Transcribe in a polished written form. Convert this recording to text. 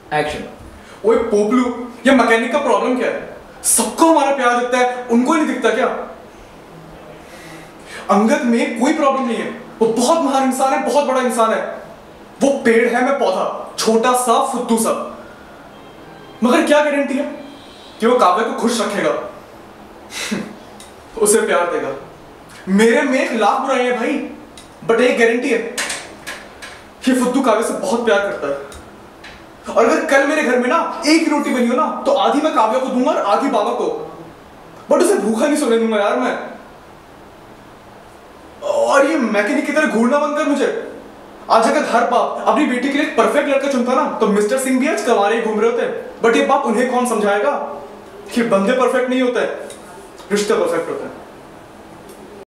Action. ओए पोपलू, ये mechanic का प्रॉब्लम क्या है? सबको हमारा प्यार दिखता है, उनको ही नहीं दिखता क्या? अंगद में कोई प्रॉब्लम नहीं है, वो बहुत महान इंसान है, बहुत बड़ा इंसान है। वो पेड़ है, मैं पौधा, छोटा सा फुद्दू सा। मगर क्या गारंटी है कि वो काव्य को खुश रखेगा? उसे प्यार देगा। मेरे में 1,00,000 बुराइयां हैं भाई, बट एक गारंटी है, ये फुद्दू काव्य से बहुत प्यार करता है। और अगर कल मेरे घर में ना एक ही रोटी बनी हो ना, तो आधी मैं काव्य को दूंगा और आधी बाबा को। बट उसे भूखा नहीं सोने दूंगा यार मैं। और ये मैकेनिक की तरह घूरना बंद कर मुझे। आज अगर हर बाप अपनी बेटी के लिए परफेक्ट लड़का चुनता ना, तो मिस्टर सिंह भी आज कवारे घूम रहे होते। बट ये बाप उन्हें कौन समझाएगा कि बंदे परफेक्ट नहीं होते, रिश्ते परफेक्ट होते हैं।